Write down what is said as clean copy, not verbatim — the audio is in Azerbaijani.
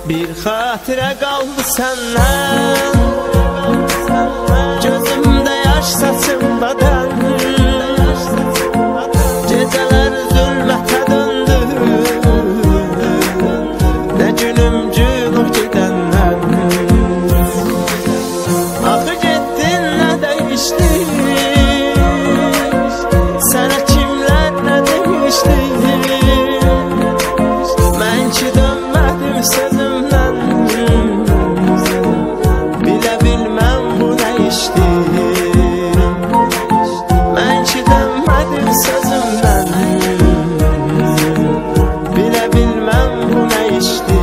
Bir xatirə qaldı səndən, gözümdə yaş saçımdadan. Gecələr zülmətə döndü, nə günüm gün o gedəndən. Axı getdin, nə dəyişdi, sənə kimlər nə demişdi. Mən ki dönmədim sözümdən, bilə bilməm bu nə işdir. Mən ki dönmədim sözümdən, bilə bilməm bu nə işdir.